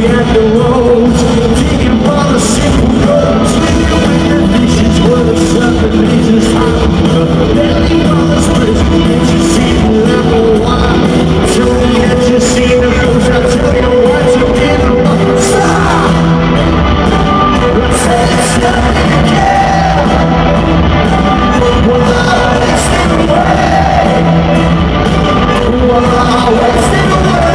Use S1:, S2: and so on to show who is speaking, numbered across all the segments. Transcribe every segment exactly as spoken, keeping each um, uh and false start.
S1: at the roads, thinking about the simple goals. When the visions were the serpent leaves high, belly on the split, can't you see the level one? Tell me that you see the ghost, I tell you what you did about stop. Let's say it's nothing again. Well, I wasted away. Well, I wasted away.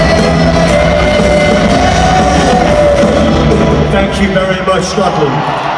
S1: Thank you very much, Scotland.